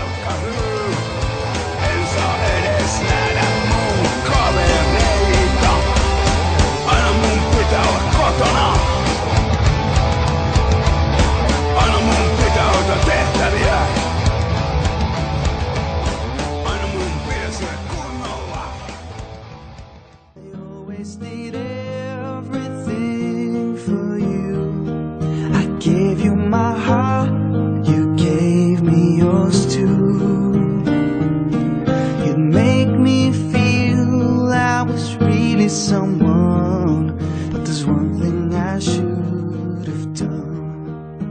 Wasted everything for you. I gave you my heart, you gave me yours too. You'd make me feel I was really someone, but there's one thing I should have done.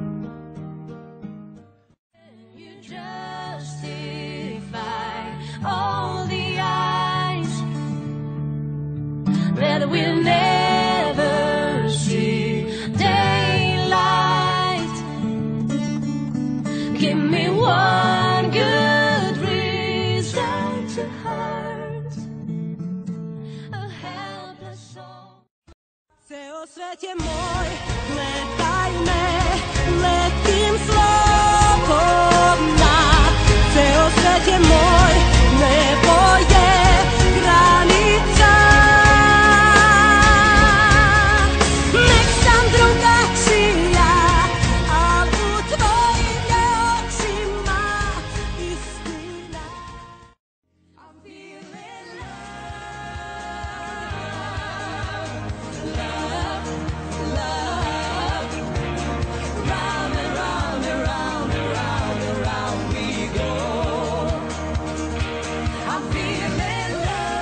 You justify all the eyes that we'll never see daylight. Give me one good reason to hurt a helpless soul. Ceo svet je moj, gledaj me, letim slobodna. Ceo svet je moj, nebo je granica. Nek sam drugačija, al u tvojim je očima istina. I'm feeling love, love, round and round and round and round and round we go. I'm feeling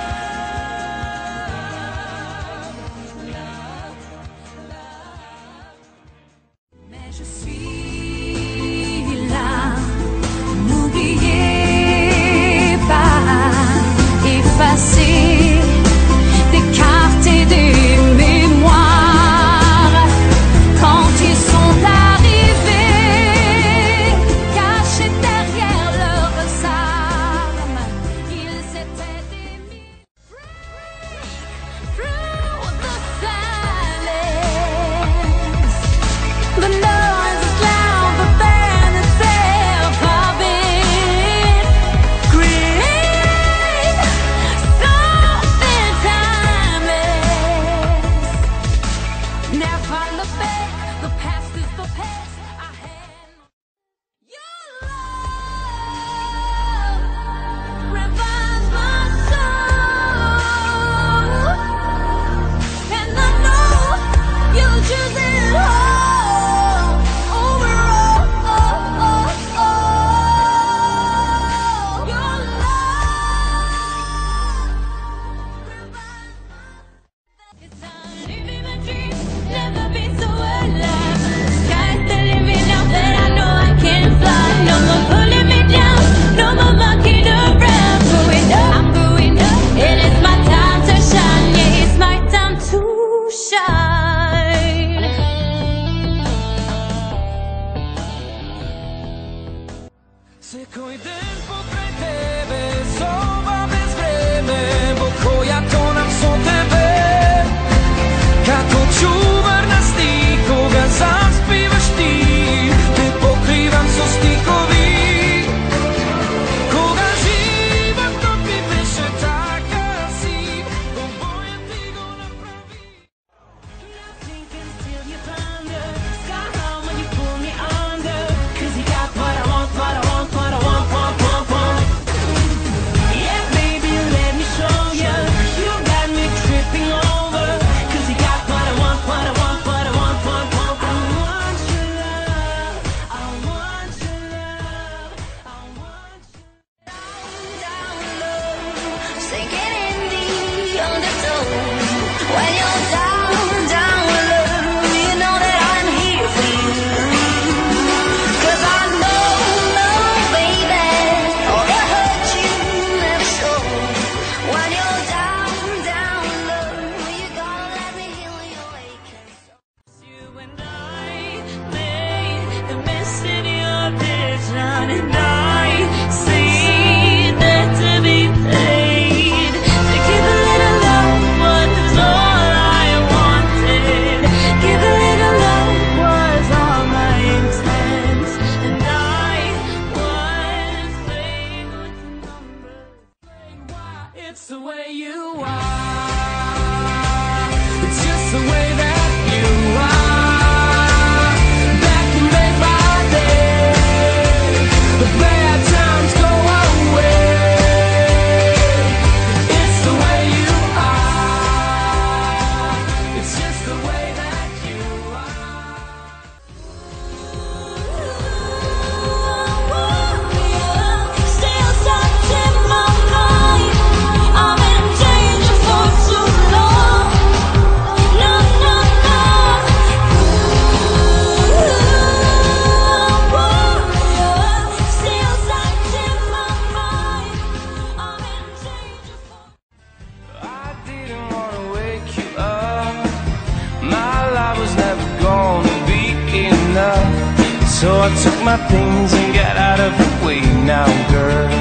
love, love, love. Mais je suis là, n'oubliez pas, effacer des cartes et des mémoires quand ils sont arrivés, cachés derrière leurs armes, ils étaient des through the silence. The noise is loud, but then itself I've been create something timeless. Never look back, the past is the past. I had your love revives my soul, and I know you'll choose it all over all. Your love revives my soul. It's time living my dreams, never been so alive. Sky's the limit now that I know I can fly. No more pulling me down, no more mucking around. Going up, I'm going up, and it's my time to shine. Yeah, it's my time to shine. Se koji den pokraj tebe, soba bez vreme, bo ko ja to nam so tebe. Kako čuvar na stih, koga zaspivaš ti, te pokrivam so stikovi. Koga život topi više taka si, oboje ti go napravi. Nothing can steal your thunder. Sky high when you pull me under. 'Cause you got what I want, what I want, what I want, want, want, want. Yeah, baby, let me show you. You got me tripping over. 'Cause you got what I want, what I want. my things and get out of the way now, girl.